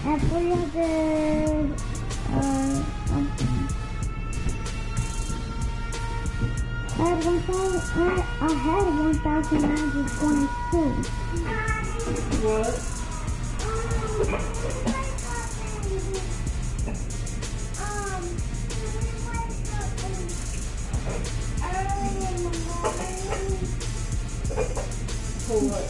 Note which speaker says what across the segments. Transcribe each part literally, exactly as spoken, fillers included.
Speaker 1: at three hundred, uh, something. I had one thousand, I, I had one thousand nine hundred twenty-two.
Speaker 2: What? For what?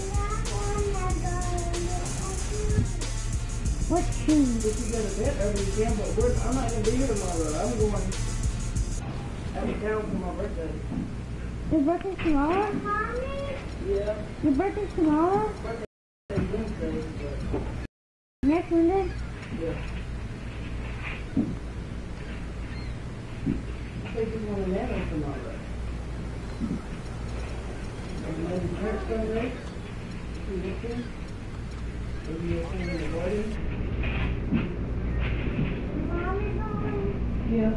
Speaker 1: What shoes?
Speaker 2: If you go to bed early, you can, but we're, I'm not going to be here tomorrow. I'm going out of town for my birthday.
Speaker 1: Your birthday's tomorrow? Mommy?
Speaker 2: Yeah.
Speaker 1: Your birthday's tomorrow?
Speaker 2: Birthday Wednesday, but...
Speaker 1: Next Monday?
Speaker 2: Yeah. I think you want to nano tomorrow. Are you going to church Sunday? You looking? Are you looking in the wedding? Yeah.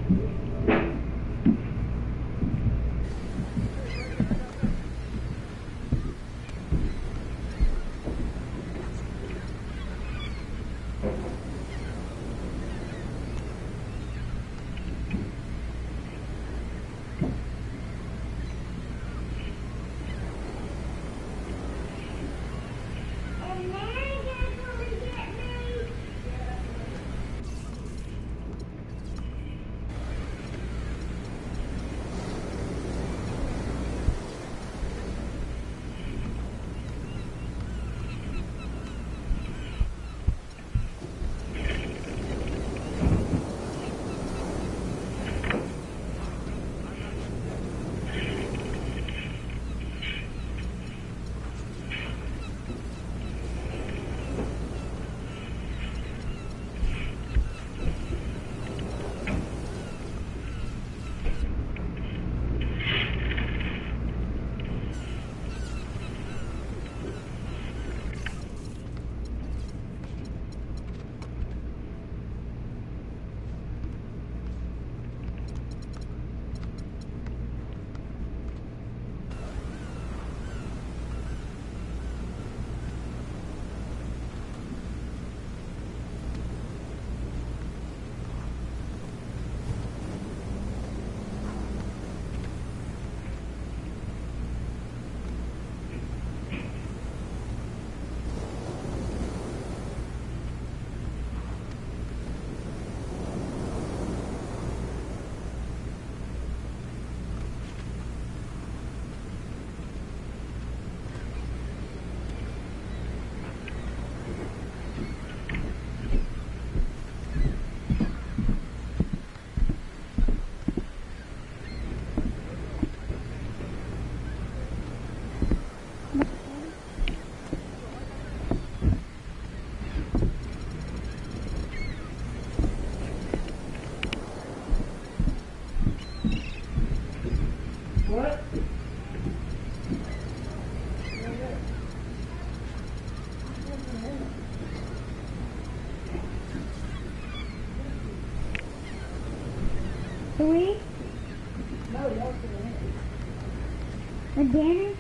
Speaker 2: What?
Speaker 1: Three?
Speaker 2: No, that's the
Speaker 1: A Danny?